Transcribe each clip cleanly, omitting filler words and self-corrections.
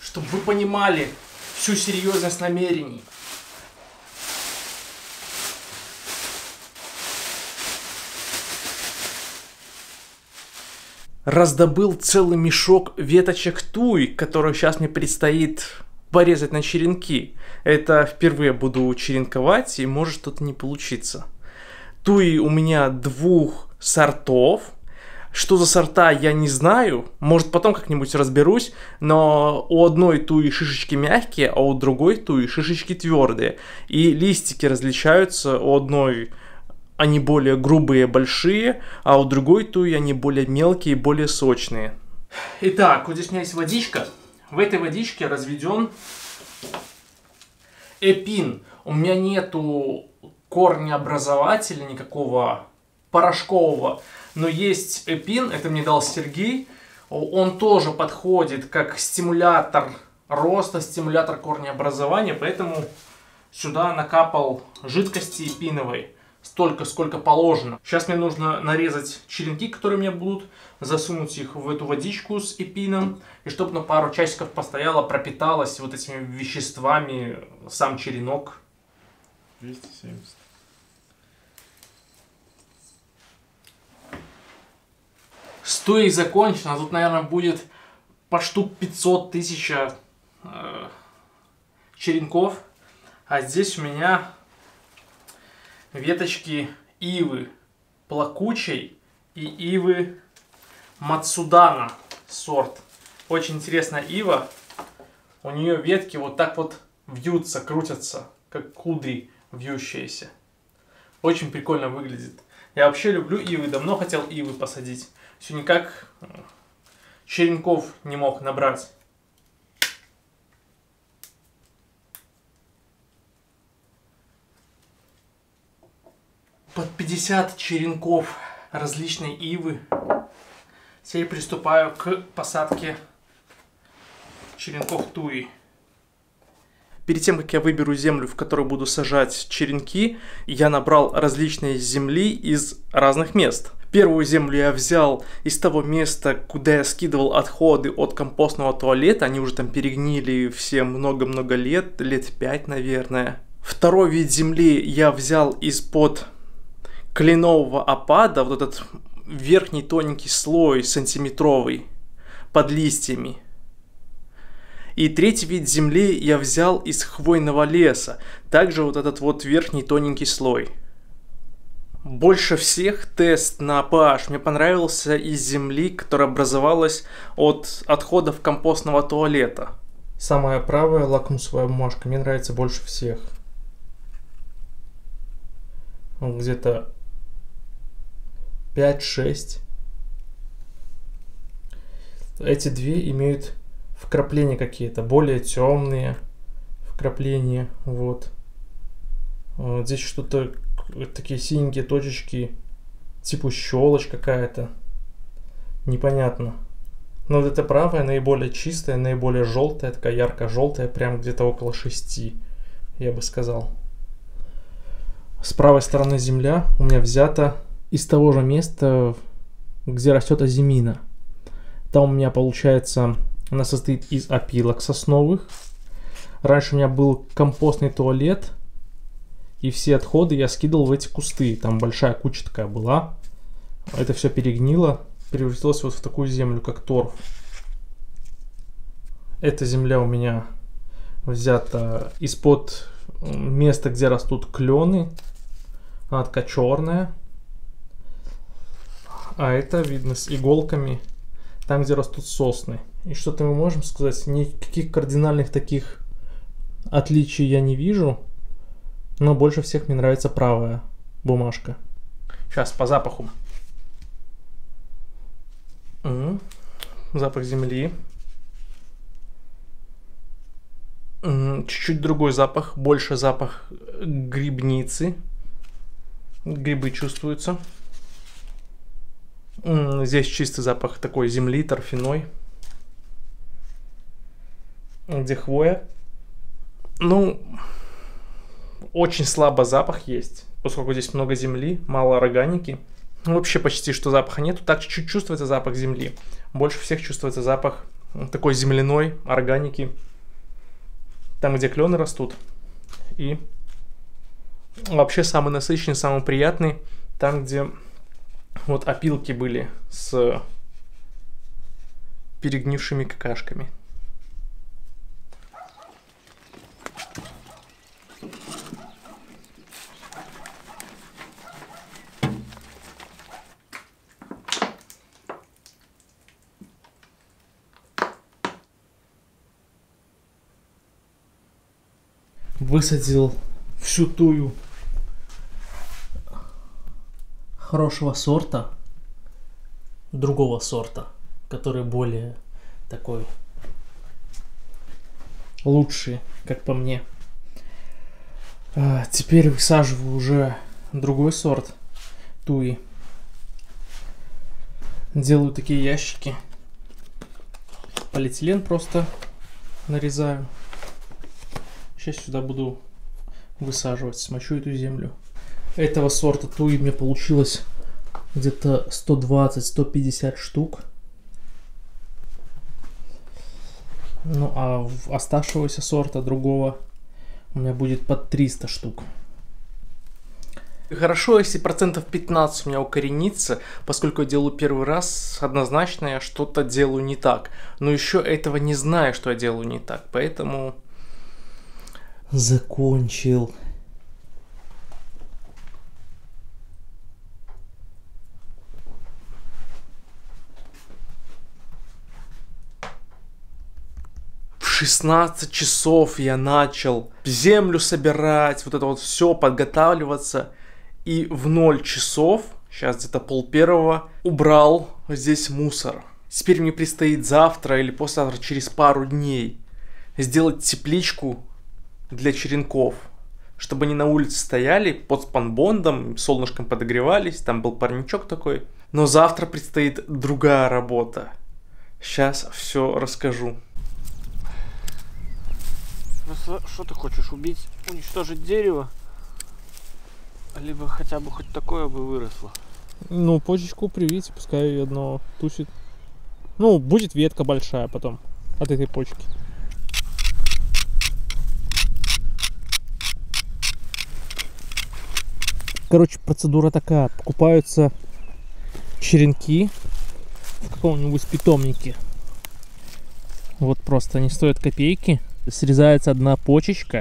чтобы вы понимали всю серьезность намерений. Раздобыл целый мешок веточек туи, который сейчас мне предстоит порезать на черенки. Это впервые буду черенковать, и может что-то не получиться. Туи у меня двух сортов. Что за сорта, я не знаю. Может, потом как-нибудь разберусь. Но у одной туи шишечки мягкие, а у другой туи шишечки твердые. И листики различаются. У одной они более грубые, большие, а у другой туи они более мелкие и более сочные. Итак, вот здесь у меня есть водичка. В этой водичке разведен эпин. У меня нету корнеобразователя никакого порошкового, но есть эпин, это мне дал Сергей. Он тоже подходит как стимулятор роста, стимулятор корнеобразования, поэтому сюда накапал жидкости эпиновой. Столько, сколько положено. Сейчас мне нужно нарезать черенки, которые у меня будут, засунуть их в эту водичку с эпином, и чтобы на пару часиков постояло, пропиталось вот этими веществами сам черенок. 270. С туей закончено. Тут, наверное, будет по штук 500 тысяч черенков. А здесь у меня веточки ивы плакучей и ивы Мацудана сорт. Очень интересная ива. У нее ветки вот так вот вьются, крутятся, как кудри вьющиеся. Очень прикольно выглядит. Я вообще люблю ивы, давно хотел ивы посадить. Все никак черенков не мог набрать. Под 50 черенков различной ивы. Теперь приступаю к посадке черенков туи. Перед тем, как я выберу землю, в которую буду сажать черенки, я набрал различные земли из разных мест. Первую землю я взял из того места, куда я скидывал отходы от компостного туалета. Они уже там перегнили все много-много лет, лет 5, наверное. Второй вид земли я взял из-под кленового опада, вот этот верхний тоненький слой сантиметровый под листьями. И третий вид земли я взял из хвойного леса, также вот этот вот верхний тоненький слой. Больше всех тест на pH мне понравился из земли, которая образовалась от отходов компостного туалета. Самая правая лакмусовая бумажка мне нравится больше всех. Где-то 5-6. Эти две имеют вкрапления какие-то, более темные вкрапления. Вот. Здесь что-то, такие синенькие точечки, типа щелочь какая-то. Непонятно. Но вот эта правая наиболее чистая, наиболее желтая, такая ярко-желтая, прям где-то около 6, я бы сказал. С правой стороны земля у меня взята из того же места, где растет азимина. Там у меня получается, она состоит из опилок сосновых. Раньше у меня был компостный туалет, и все отходы я скидывал в эти кусты. Там большая куча такая была. Это все перегнило, превратилось вот в такую землю, как торф. Эта земля у меня взята из-под места, где растут клены. Она такая черная. А это видно с иголками, там, где растут сосны. И что-то мы можем сказать, никаких кардинальных таких отличий я не вижу. Но больше всех мне нравится правая бумажка. Сейчас по запаху. Запах земли. Чуть-чуть другой запах, больше запах грибницы. Грибы чувствуются. Здесь чистый запах такой земли, торфяной. Где хвоя. Ну, очень слабо запах есть, поскольку здесь много земли, мало органики. Вообще почти что запаха нету. Так чуть-чуть чувствуется запах земли. Больше всех чувствуется запах такой земляной, органики. Там, где клены растут. И вообще самый насыщенный, самый приятный, там, где вот опилки были с перегнившими какашками. Высадил всю тую хорошего сорта, другого сорта, который более такой лучший, как по мне. Теперь высаживаю уже другой сорт туи. Делаю такие ящики. Полиэтилен просто нарезаю. Сейчас сюда буду высаживать, смочу эту землю. Этого сорта туи мне получилось где-то 120-150 штук. Ну а оставшегося сорта другого у меня будет под 300 штук. Хорошо, если процентов 15 у меня укоренится, поскольку я делаю первый раз, однозначно я что-то делаю не так. Но еще этого не знаю, что я делаю не так, поэтому... Закончил. В 16 часов я начал землю собирать, вот это вот все, подготавливаться. И в 0 часов, сейчас где-то 12:30, убрал здесь мусор. Теперь мне предстоит завтра или послезавтра, через пару дней, сделать тепличку для черенков, чтобы они на улице стояли под спанбондом, солнышком подогревались, там был парничок такой. Но завтра предстоит другая работа. Сейчас все расскажу. Что ты хочешь, убить, уничтожить дерево? Либо хотя бы хоть такое бы выросло? Ну, почечку привить, пускай одно тусит. Ну, будет ветка большая потом от этой почки. Короче, процедура такая. Покупаются черенки в каком-нибудь питомнике. Вот просто они стоят копейки. Срезается одна почечка.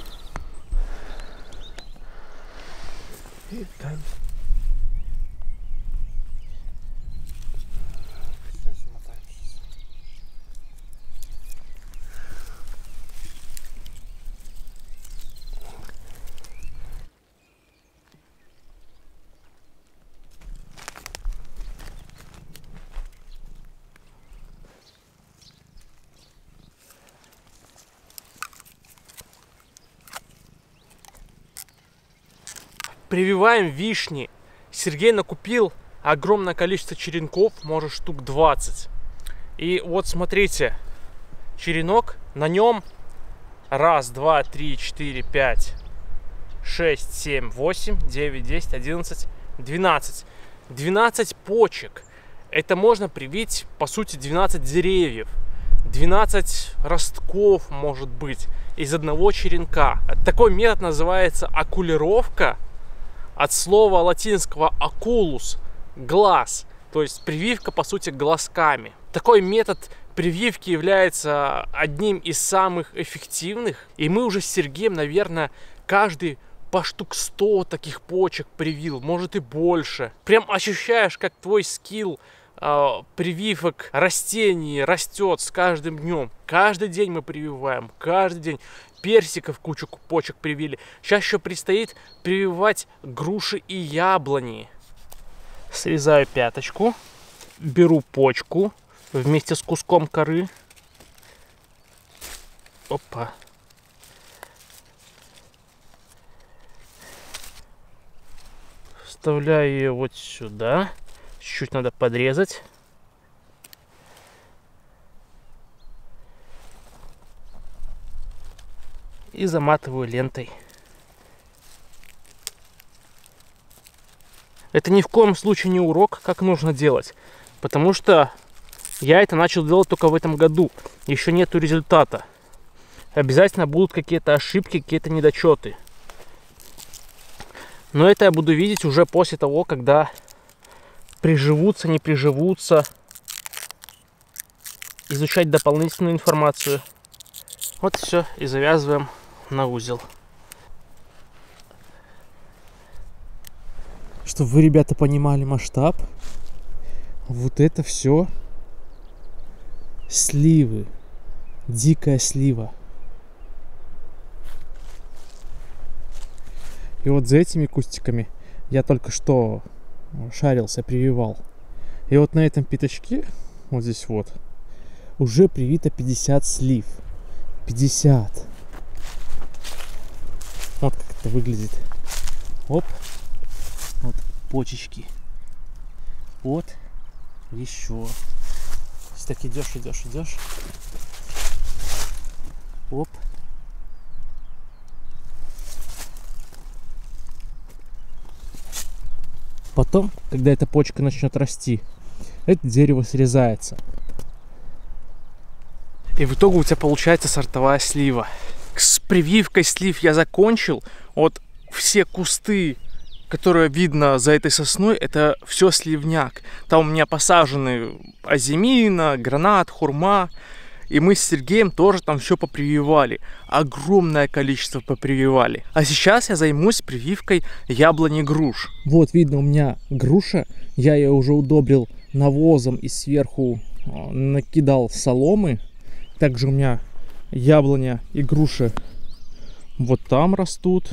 Прививаем вишни. Сергей накупил огромное количество черенков, может штук 20. И вот смотрите, черенок, на нем 1, 2, 3, 4, 5, 6, 7, 8, 9, 10, 11, 12. 12 почек. Это можно привить, по сути, 12 деревьев. 12 ростков, может быть, из одного черенка. Такой метод называется окулировка. От слова латинского oculus – глаз, то есть прививка, по сути, глазками. Такой метод прививки является одним из самых эффективных. И мы уже с Сергеем, наверное, каждый по штук 100 таких почек привил, может и больше. Прям ощущаешь, как твой скилл прививок растений растет с каждым днем. Каждый день мы прививаем, каждый день. Персиков кучу почек привили. Сейчас еще предстоит прививать груши и яблони. Срезаю пяточку, беру почку вместе с куском коры. Опа. Вставляю ее вот сюда. Чуть-чуть надо подрезать. И заматываю лентой. Это ни в коем случае не урок, как нужно делать. Потому что Я это начал делать только в этом году. Еще нету результата. Обязательно будут какие-то ошибки, какие-то недочеты. Но это я буду видеть уже после того, когда приживутся, не приживутся. Изучать дополнительную информацию. Вот все, и завязываем на узел. Чтобы вы, ребята, понимали масштаб, вот это все сливы. Дикая слива. И вот за этими кустиками я только что шарился, прививал. И вот на этом пятачке, вот здесь вот, уже привито 50 слив. 50. Вот как это выглядит. Оп. Вот почечки. Вот. Еще. Если так идешь. Оп. Потом, когда эта почка начнет расти, это дерево срезается. И в итоге у тебя получается сортовая слива. С прививкой слив я закончил. Вот все кусты, которые видно за этой сосной, это все сливняк. Там у меня посажены азимина, гранат, хурма. И мы с Сергеем тоже там все попрививали. Огромное количество попрививали. А сейчас я займусь прививкой яблони груш. Вот видно у меня груша. Я ее уже удобрил навозом и сверху накидал соломы. Также у меня яблоня и груши вот там растут.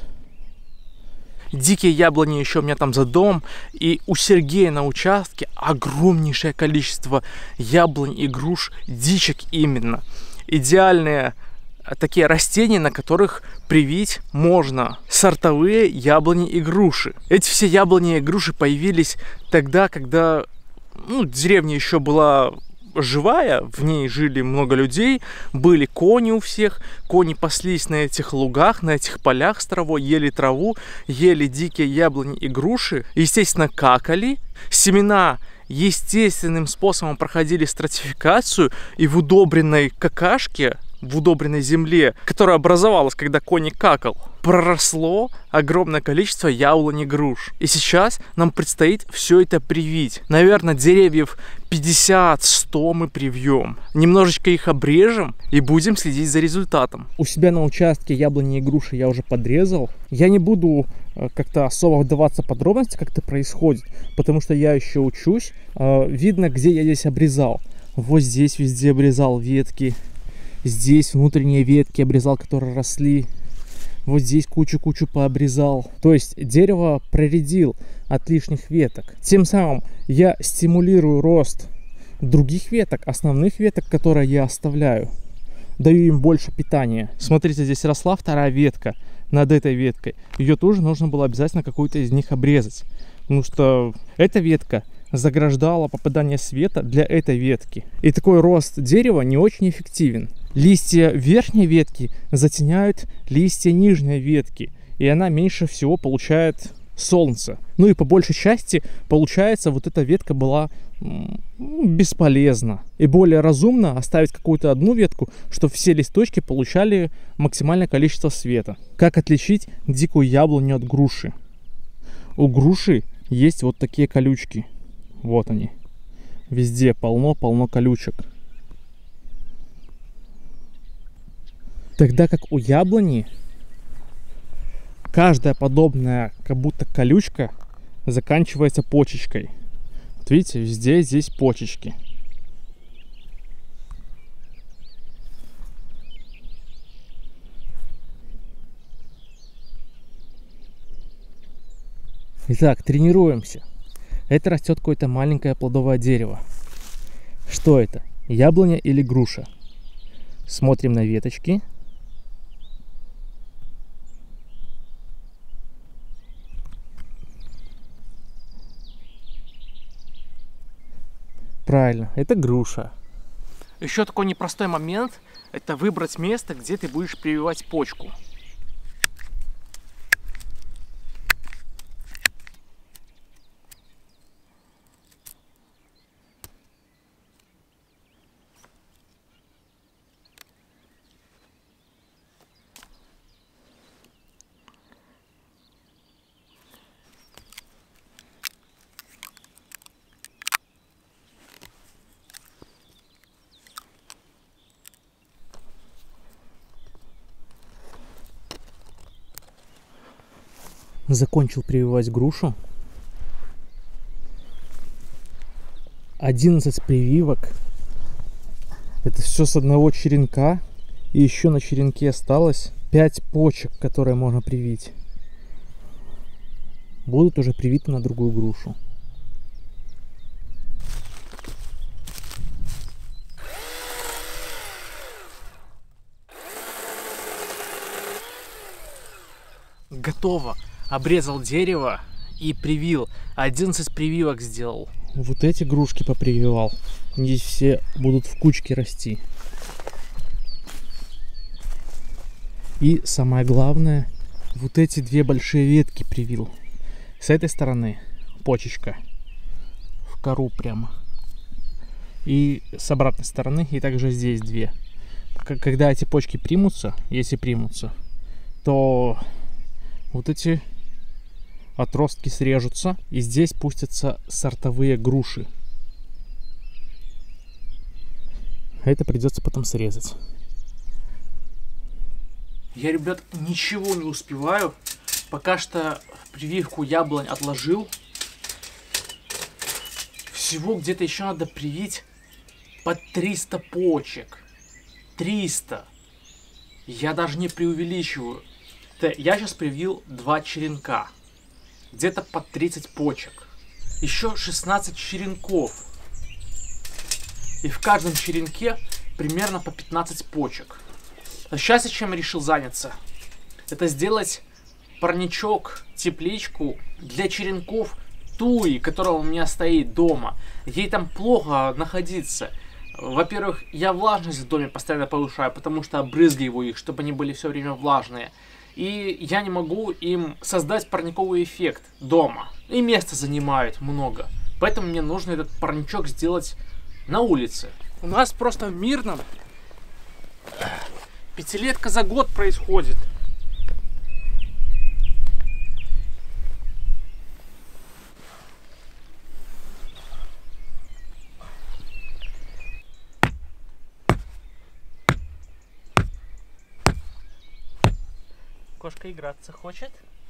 Дикие яблони еще у меня там за домом. И у Сергея на участке огромнейшее количество яблонь и груш, дичек именно. Идеальные такие растения, на которых привить можно сортовые яблони и груши. Эти все яблони и груши появились тогда, когда деревня еще была живая, в ней жили много людей, были кони у всех, кони паслись на этих лугах, на этих полях с травой, ели траву, ели дикие яблони и груши, естественно, какали, семена естественным способом проходили стратификацию, и в удобренной какашке, в удобренной земле, которая образовалась, когда кони какал, проросло огромное количество яблони и груш. И сейчас нам предстоит все это привить. Наверное, деревьев 50-100 мы привьем. Немножечко их обрежем и будем следить за результатом. У себя на участке яблони и груши я уже подрезал. Я не буду как-то особо вдаваться в подробности, как это происходит, потому что я еще учусь. Видно, где я здесь обрезал. Вот здесь везде обрезал ветки. Здесь внутренние ветки обрезал, которые росли. Вот здесь кучу-кучу пообрезал. То есть дерево проредил от лишних веток. Тем самым я стимулирую рост других веток, основных веток, которые я оставляю. Даю им больше питания. Смотрите, здесь росла вторая ветка над этой веткой. Ее тоже нужно было обязательно какую-то из них обрезать. Потому что эта ветка заграждала попадание света для этой ветки. И такой рост дерева не очень эффективен. Листья верхней ветки затеняют листья нижней ветки, и она меньше всего получает солнце. Ну и по большей части, получается, вот эта ветка была бесполезна. И более разумно оставить какую-то одну ветку, чтобы все листочки получали максимальное количество света. Как отличить дикую яблоню от груши? У груши есть вот такие колючки. Вот они. Везде полно колючек. Тогда как у яблони каждая подобная как будто колючка заканчивается почечкой. Вот видите, везде здесь почечки. Итак, тренируемся. Это растет какое-то маленькое плодовое дерево. Что это? Яблоня или груша? Смотрим на веточки. Правильно, это груша. Еще такой непростой момент – это выбрать место, где ты будешь прививать почку. Закончил прививать грушу. 11 прививок. Это все с одного черенка. И еще на черенке осталось 5 почек, которые можно привить. Будут уже привиты на другую грушу. Готово. Обрезал дерево и привил. 11 прививок сделал. Вот эти грушки попрививал. Здесь все будут в кучке расти. И самое главное, вот эти 2 большие ветки привил. С этой стороны почечка в кору прямо. И с обратной стороны, и также здесь 2. Когда эти почки примутся, если примутся, то вот эти отростки срежутся, и здесь пустятся сортовые груши. Это придется потом срезать. Я, ребят, ничего не успеваю. Пока что прививку яблонь отложил. Всего где-то еще надо привить под 300 почек. 300. Я даже не преувеличиваю. Я сейчас привил 2 черенка. Где-то под 30 почек. Еще 16 черенков. И в каждом черенке примерно по 15 почек. А сейчас я чем решил заняться? Это сделать парничок, тепличку для черенков туи, которая у меня стоит дома. Ей там плохо находиться. Во-первых, я влажность в доме постоянно повышаю, потому что обрызгиваю их, чтобы они были все время влажные. И я не могу им создать парниковый эффект дома. И места занимают много. Поэтому мне нужно этот парничок сделать на улице. У нас просто в Мирном 5-летка за год происходит. Кошка играться хочет?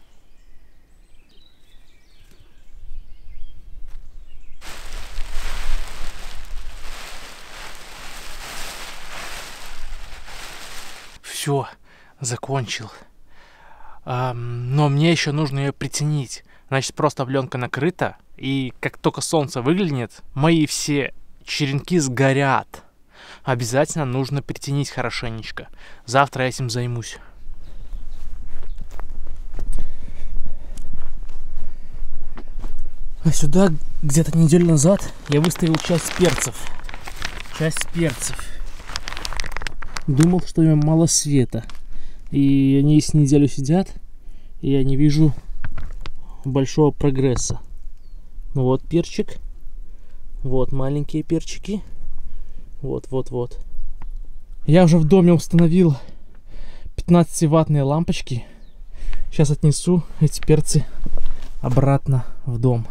Все, закончил. Но мне еще нужно ее притянить. Значит, просто пленка накрыта, и как только солнце выглянет, мои все черенки сгорят. Обязательно нужно притянить хорошенечко. Завтра я этим займусь. А сюда где-то неделю назад я выставил часть перцев. Думал, что им мало света. И они с неделю сидят, и я не вижу большого прогресса. Ну вот перчик. Вот маленькие перчики. Вот. Я уже в доме установил 15-ваттные лампочки. Сейчас отнесу эти перцы обратно в дом.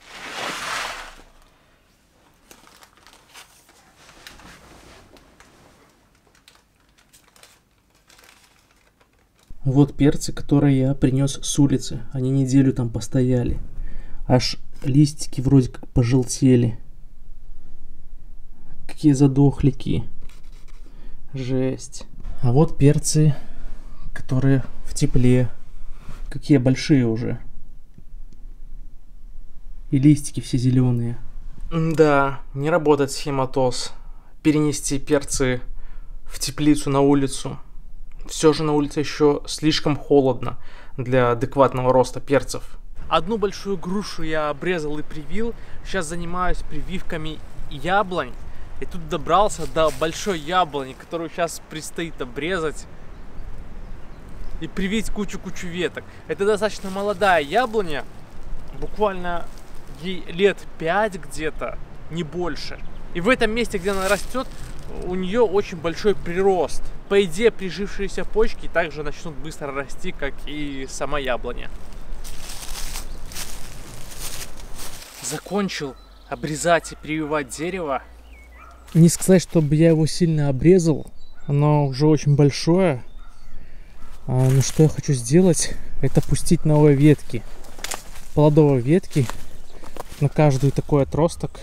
Вот перцы, которые я принес с улицы. Они неделю там постояли. Аж листики вроде как пожелтели. Какие задохлики. Жесть. А вот перцы, которые в тепле. Какие большие уже. И листики все зеленые. Да, не работает схема ТОС. Перенести перцы в теплицу на улицу. Все же на улице еще слишком холодно для адекватного роста перцев. Одну большую грушу я обрезал и привил. Сейчас занимаюсь прививками яблонь. И тут добрался до большой яблони, которую сейчас предстоит обрезать и привить кучу веток. Это достаточно молодая яблоня. Буквально ей лет 5 где-то, не больше. И в этом месте, где она растет, у нее очень большой прирост. По идее, прижившиеся почки также начнут быстро расти, как и сама яблоня. Закончил обрезать и прививать дерево. Не сказать, чтобы я его сильно обрезал. Оно уже очень большое. Но что я хочу сделать, это пустить новые ветки. Плодовые ветки на каждый такой отросток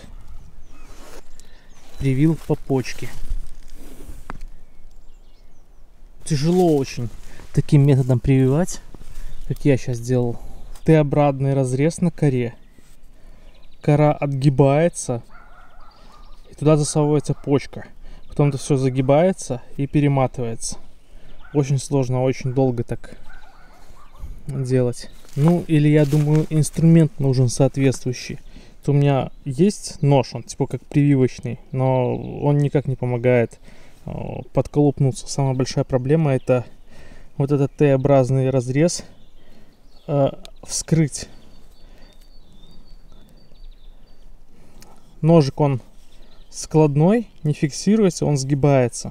привил по почке. Тяжело очень таким методом прививать, как я сейчас делал. Т-образный разрез на коре. Кора отгибается, и туда засовывается почка. Потом это все загибается и перематывается. Очень сложно, очень долго так делать. Ну, или я думаю, инструмент нужен соответствующий. У меня есть нож, он типа как прививочный, но он никак не помогает подколупнуться. Самая большая проблема — это вот этот Т-образный разрез вскрыть. Ножик, он складной, не фиксируется, он сгибается.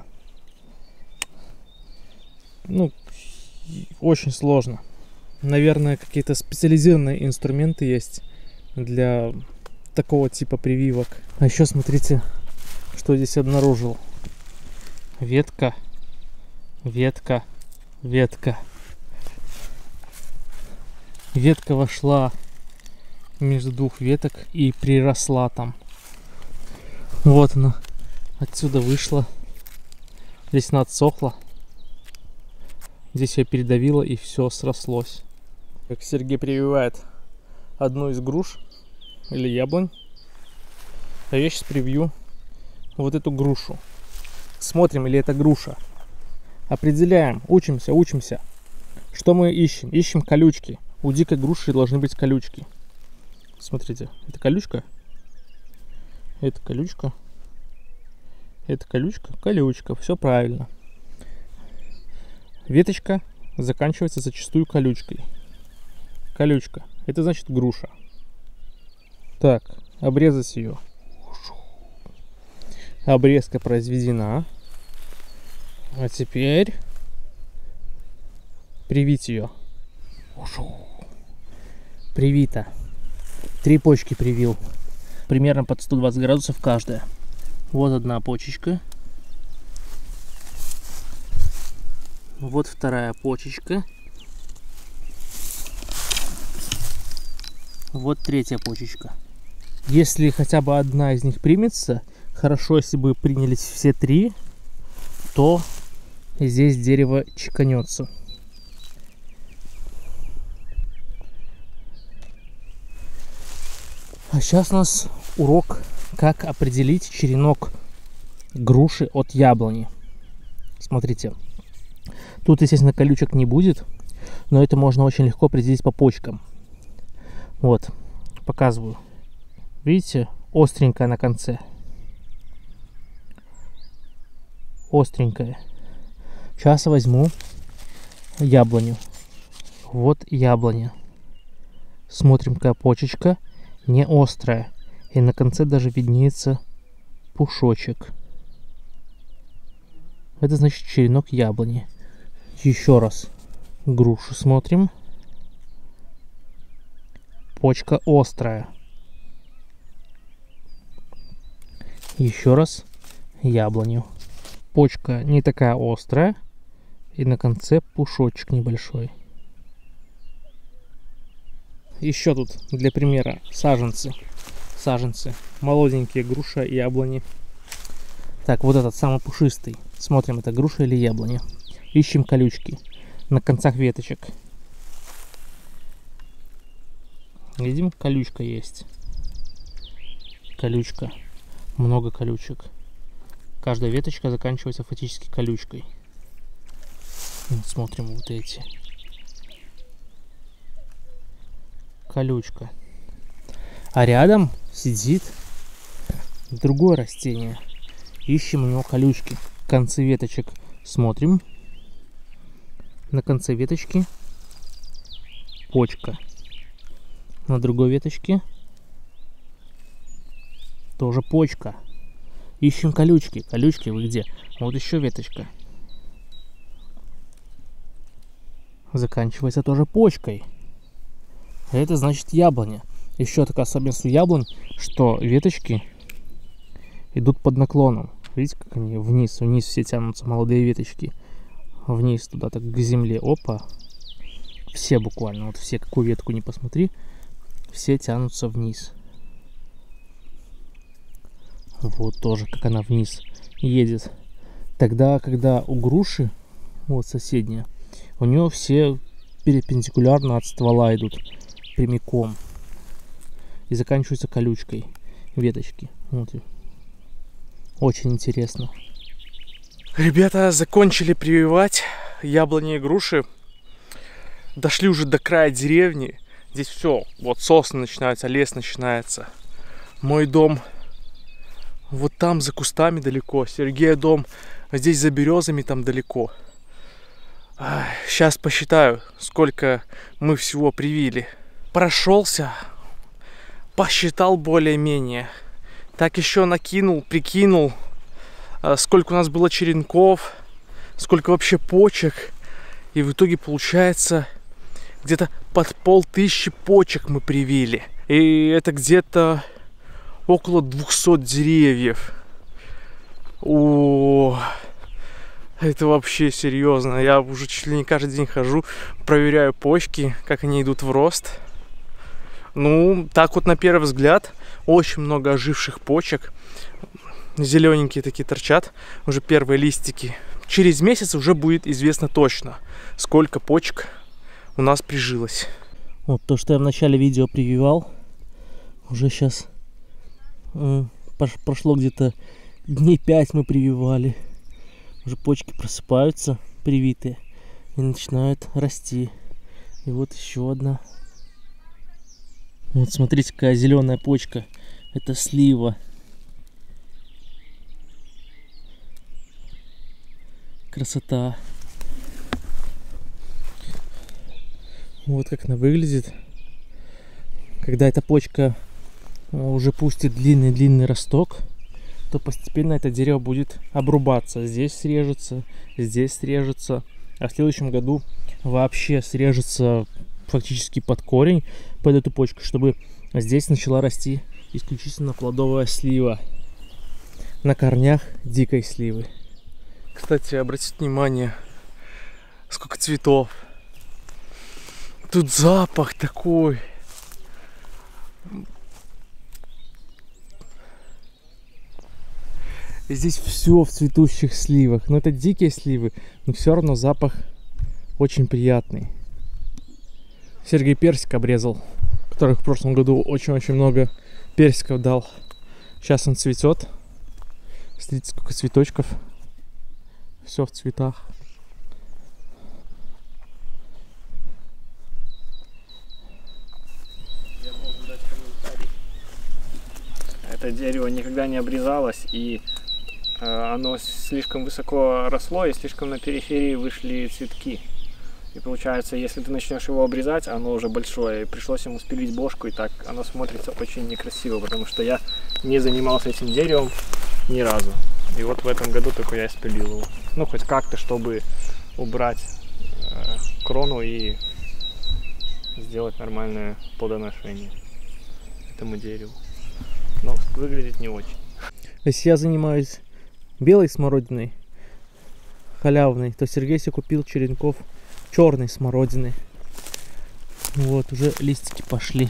Ну, очень сложно. Наверное, какие-то специализированные инструменты есть для такого типа прививок. А еще смотрите, что здесь обнаружил. Ветка, ветка, ветка. Ветка вошла между двух веток и приросла там. Вот она отсюда вышла. Здесь она отсохла. Здесь я передавила, и все срослось. Как Сергей прививает одну из груш или яблонь, а я сейчас привью вот эту грушу. Смотрим, или это груша. Определяем, учимся, учимся. Что мы ищем? Ищем колючки. У дикой груши должны быть колючки. Смотрите, это колючка. Это колючка. Это колючка. Колючка. Все правильно. Веточка заканчивается зачастую колючкой. Колючка. Это значит груша. Так, обрезать ее. Обрезка произведена. А теперь привить ее. Привито. 3 почки привил. Примерно под 120 градусов каждая. Вот одна почечка. Вот вторая почечка. Вот третья почечка. Если хотя бы одна из них примется, хорошо, если бы принялись все 3, то здесь дерево чеканется. А сейчас у нас урок, как определить черенок груши от яблони. Смотрите. Тут, естественно, колючек не будет, но это можно очень легко определить по почкам. Вот, показываю. Видите, остренькая на конце. Остренькая. Сейчас возьму яблоню. Вот яблоня. Смотрим, какая почечка. Не острая. И на конце даже виднеется пушочек. Это значит черенок яблони. Еще раз грушу смотрим. Почка острая. Еще раз яблоню. Почка не такая острая. И на конце пушочек небольшой. Еще тут для примера саженцы. Саженцы. Молоденькие груша и яблони. Так, вот этот самый пушистый. Смотрим, это груша или яблоня. Ищем колючки на концах веточек. Видим, колючка есть. Колючка. Много колючек. Каждая веточка заканчивается фактически колючкой. Вот смотрим вот эти. Колючка. А рядом сидит другое растение. Ищем у него колючки. Концы веточек смотрим. На конце веточки почка. На другой веточке тоже почка. Ищем колючки. Колючки, вы где? Вот еще веточка. Заканчивается тоже почкой. Это значит яблоня. Еще такая особенность у яблонь, что веточки идут под наклоном. Видите, как они вниз все тянутся, молодые веточки. вниз туда, так к земле. Опа. Все буквально, вот все, какую ветку не посмотри, все тянутся вниз. Вот тоже, как она вниз едет. Тогда, когда у груши, вот соседняя, у нее все перпендикулярно от ствола идут прямиком и заканчиваются колючкой веточки. Вот. Очень интересно. Ребята закончили прививать яблони и груши. Дошли уже до края деревни. Здесь все, вот сосны начинаются, лес начинается. Мой дом вот там за кустами далеко. Сергея дом здесь за березами там далеко. Сейчас посчитаю, сколько мы всего привили. Прошелся, посчитал более-менее. Так еще накинул, прикинул, сколько у нас было черенков, сколько вообще почек. И в итоге получается где-то под 1500 почек мы привили. И это где-то около 200 деревьев. О, это вообще серьезно. Я уже чуть ли не каждый день хожу, проверяю почки, как они идут в рост. Ну, так вот на первый взгляд, очень много оживших почек. Зелененькие такие торчат, уже первые листики. Через месяц уже будет известно точно, сколько почек у нас прижилось. Вот то, что я в начале видео прививал, уже сейчас прошло где-то дней 5 мы прививали. Уже почки просыпаются, привитые, и начинают расти. И вот еще одна. Вот смотрите, какая зеленая почка. Это слива. Красота. Вот как она выглядит. Когда эта почка уже пустит длинный росток, то постепенно это дерево будет обрубаться. Здесь срежется, а в следующем году вообще срежется фактически под корень, под эту почку, чтобы здесь начала расти исключительно плодовая слива на корнях дикой сливы. Кстати, обратите внимание, сколько цветов. Тут запах такой. И здесь все в цветущих сливах. Но это дикие сливы, но все равно запах очень приятный. Сергей персик обрезал, который в прошлом году очень-очень много персиков дал. Сейчас он цветет. Смотрите, сколько цветочков. Все в цветах. Я должен дать комментарий. Это дерево никогда не обрезалось, и оно слишком высоко росло, и слишком на периферии вышли цветки. И получается, если ты начнешь его обрезать, оно уже большое, и пришлось ему спилить бошку, и так оно смотрится очень некрасиво, потому что я не занимался этим деревом ни разу. И вот в этом году только я спилил его. Ну, хоть как-то, чтобы убрать крону и сделать нормальное плодоношение этому дереву. Но выглядит не очень. Если я занимаюсь белой смородиной, халявной, то Сергей себе купил черенков черной смородины. Вот, уже листики пошли.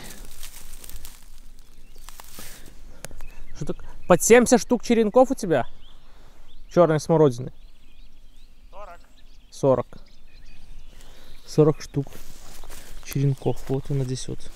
Что так? Под 70 штук черенков у тебя? Черной смородины? 40. 40 штук черенков. Вот она здесь вот.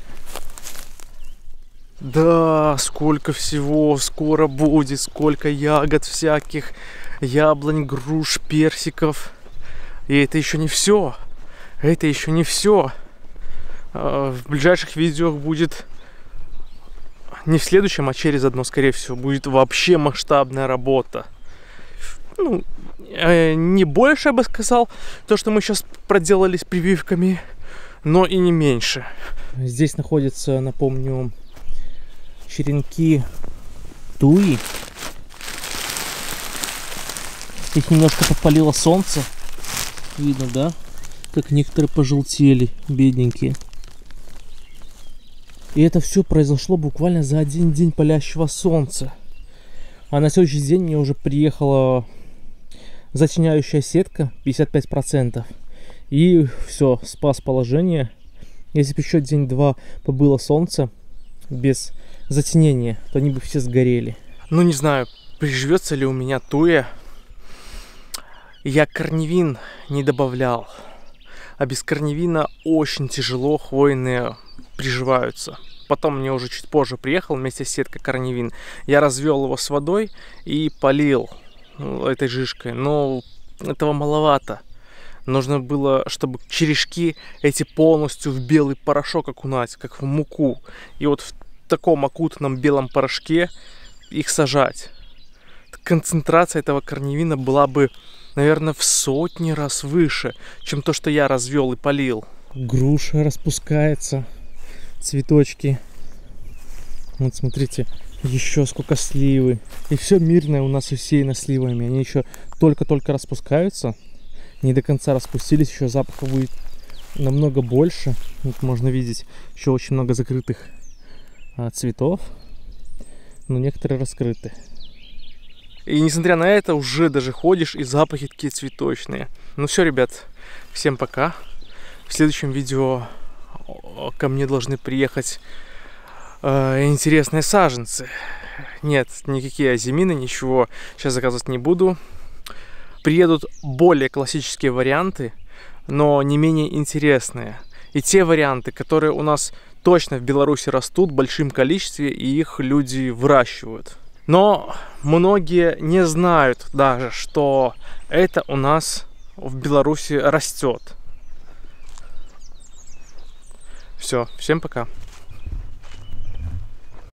Да, сколько всего скоро будет, сколько ягод всяких, яблонь, груш, персиков. И это еще не все. Это еще не все. В ближайших видео будет, не в следующем, а через одно, скорее всего, будет вообще масштабная работа. Ну, не больше, я бы сказал, то, что мы сейчас проделали с прививками, но и не меньше. Здесь находятся, напомню, черенки туи. Их немножко подпалило солнце. Видно, да? Как некоторые пожелтели, бедненькие. И это все произошло буквально за один день палящего солнца. А на следующий день мне уже приехала затеняющая сетка 55%. И все, спас положение. Если бы еще день-два побыло солнце без затенения, то они бы все сгорели. Ну, не знаю, приживется ли у меня туя. Я корневин не добавлял. А без корневина очень тяжело хвойные приживаются. Потом мне уже чуть позже приехал вместе с сеткой корневин. Я развел его с водой и полил этой жижкой. Но этого маловато. Нужно было, чтобы черешки эти полностью в белый порошок окунать, как в муку. И вот в таком окутанном белом порошке их сажать. Концентрация этого корневина была бы, наверное, в сотни раз выше, чем то, что я развел и полил. Груша распускается, цветочки. Вот смотрите, еще сколько сливы. И все мирное у нас усеяно сливами. Они еще только-только распускаются. Не до конца распустились, еще запаха будет намного больше. Вот можно видеть еще очень много закрытых цветов, но некоторые раскрыты. И несмотря на это, уже даже ходишь, и запахи такие цветочные. Ну все, ребят, всем пока. В следующем видео ко мне должны приехать интересные саженцы. Нет, никакие азимины, ничего сейчас заказывать не буду. Приедут более классические варианты, но не менее интересные. И те варианты, которые у нас точно в Беларуси растут в большом количестве, и их люди выращивают. Но многие не знают даже, что это у нас в Беларуси растет. Все, всем пока.